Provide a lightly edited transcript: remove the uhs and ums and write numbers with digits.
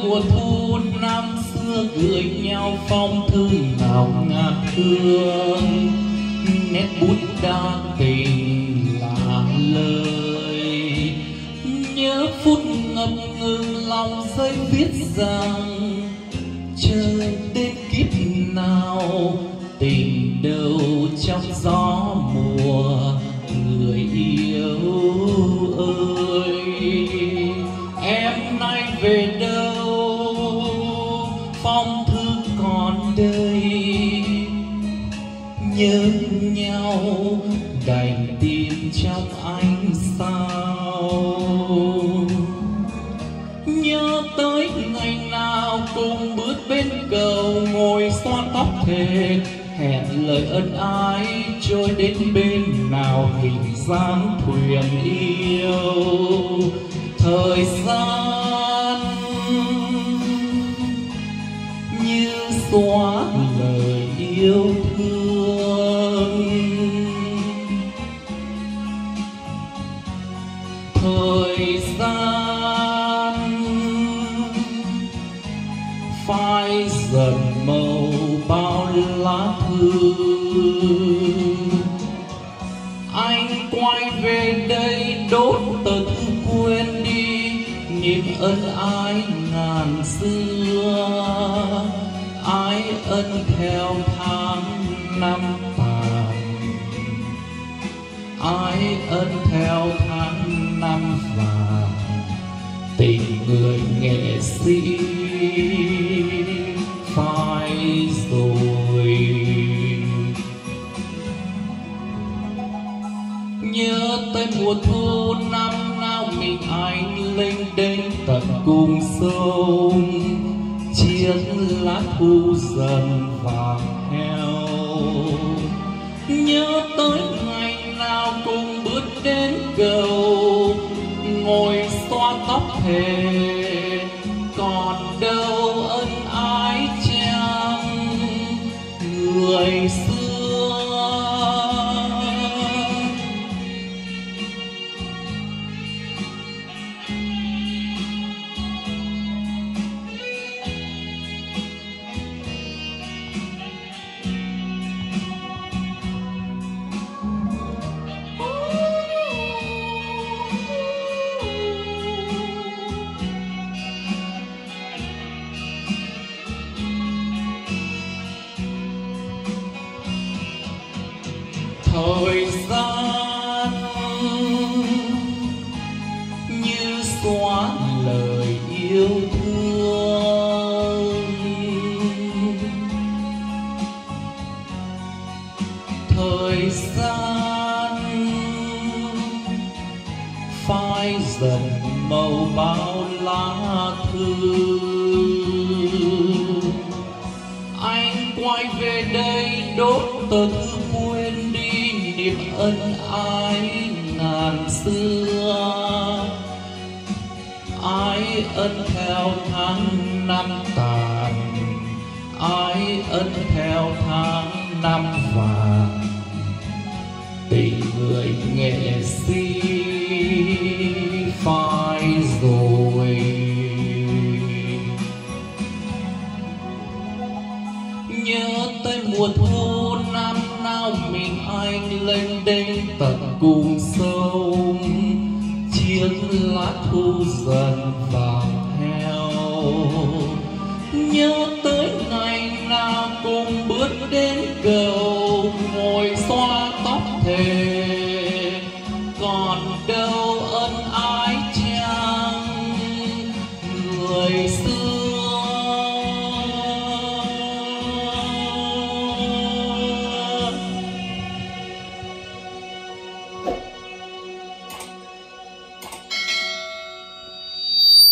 mùa thu năm xưa gửi nhau phong thư nào ngát hương, nét bút đa tình lạ lời. Nhớ phút ngập ngừng lòng giấy viết rằng chờ đến kiếp nào tình đâu trong gió mùa người yêu ơi. Em nay về đâu phong thư còn đây, nhớ nhau đành tìm trong ánh sao. Nhớ tới ngày nào cùng bước bên cầu ngồi xoa tóc thề, hẹn lời ân ái trôi đến bên nào hình dáng thuyền yêu. Thời gian như xóa lời yêu thương, thời gian phai dần màu bao lá thư. Anh quay về đây đốt tờ thư quên đi niềm ân ái ngàn xưa. Ái ân theo tháng năm tàn, ái ân theo tháng năm vàng. Tình người nghệ sĩ phai rồi. Nhớ tới mùa thu năm nào mình anh lên đến tận cung sông, chiếc lá thu dần vàng heo. Nhớ tới ngày nào cùng bước đến cầu ngồi xoa tóc thề, còn đâu ân ái chăng người xưa. Thời gian như xóa lời yêu thương, thời gian phai dần màu bao lá thư. Anh quay về đây đốt tờ thư quên đi niềm ân ái ngàn xưa. Ái ân theo tháng năm tàn, ái ân theo tháng năm vàng. Tình người nghệ sĩ phai rồi. Nhớ tới mùa thu năm nào mình anh lên đến tận cung sông, chiếc lá thu dần vàng heo. Nhớ tới ngày nào cùng bước đến cầu